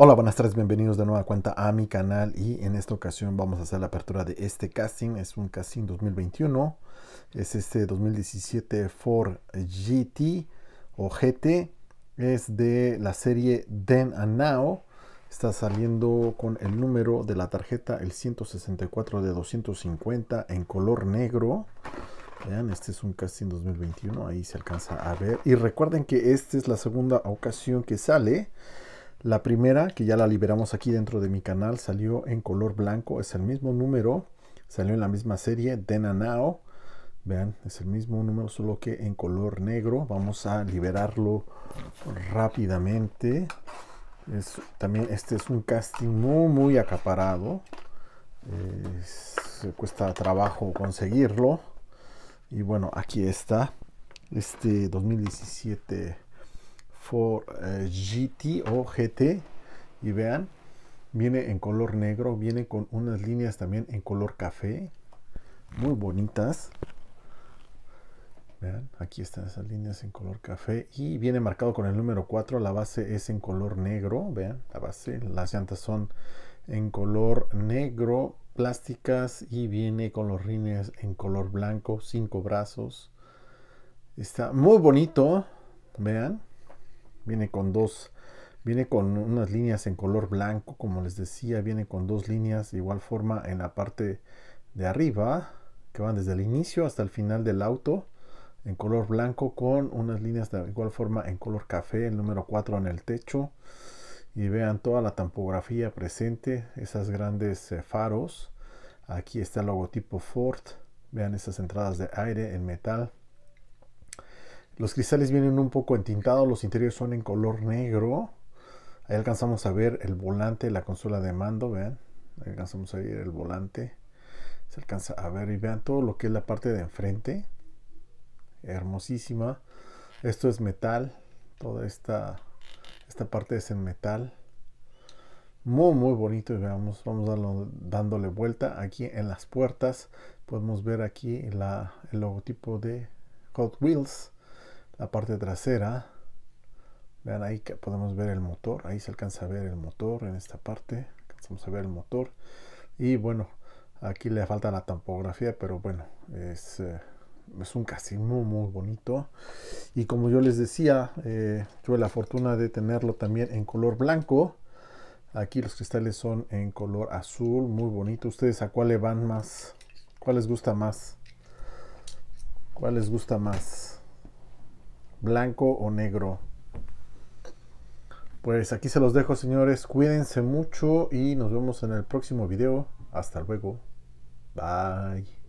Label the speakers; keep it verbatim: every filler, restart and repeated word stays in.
Speaker 1: Hola, buenas tardes, bienvenidos de nueva cuenta a mi canal y en esta ocasión vamos a hacer la apertura de este casting. Es un casting dos mil veintiuno, es este dos mil diecisiete Ford G T o G T, es de la serie Then and Now. Está saliendo con el número de la tarjeta, el ciento sesenta y cuatro de doscientos cincuenta, en color negro. Vean, este es un casting dos mil veintiuno, ahí se alcanza a ver. Y recuerden que esta es la segunda ocasión que sale. La primera, que ya la liberamos aquí dentro de mi canal, salió en color blanco. Es el mismo número, salió en la misma serie, Then and Now. Vean, es el mismo número, solo que en color negro. Vamos a liberarlo rápidamente. Es, también este es un casting muy, muy acaparado. Eh, cuesta trabajo conseguirlo. Y bueno, aquí está. Este dos mil diecisiete Ford eh, G T o G T. Y vean, viene en color negro, viene con unas líneas también en color café, muy bonitas. Vean, aquí están esas líneas en color café y viene marcado con el número cuatro. La base es en color negro. Vean, la base, las llantas son en color negro, plásticas, y viene con los rines en color blanco, cinco brazos. Está muy bonito. Vean, viene con dos, viene con unas líneas en color blanco, como les decía, viene con dos líneas de igual forma en la parte de arriba, que van desde el inicio hasta el final del auto, en color blanco, con unas líneas de igual forma en color café, el número cuatro en el techo. Y vean toda la tampografía presente, esas grandes eh, faros. Aquí está el logotipo Ford. Vean esas entradas de aire en metal. Los cristales vienen un poco entintados, los interiores son en color negro. Ahí alcanzamos a ver el volante, la consola de mando, vean. Ahí alcanzamos a ver el volante. Se alcanza a ver y vean todo lo que es la parte de enfrente. Hermosísima. Esto es metal. Toda esta, esta parte es en metal. Muy, muy bonito. Y veamos, vamos darlo, dándole vuelta. Aquí en las puertas podemos ver aquí la, el logotipo de Hot Wheels. La parte trasera. Vean ahí que podemos ver el motor. Ahí se alcanza a ver el motor en esta parte. Alcanzamos a ver el motor. Y bueno, aquí le falta la tampografía, pero bueno, es, eh, es un casting muy, muy bonito. Y como yo les decía, eh, tuve la fortuna de tenerlo también en color blanco. Aquí los cristales son en color azul, muy bonito. ¿Ustedes a cuál le van más? ¿Cuál les gusta más? ¿Cuál les gusta más? ¿Blanco o negro? Pues aquí se los dejo, señores. Cuídense mucho y nos vemos en el próximo video. Hasta luego. Bye.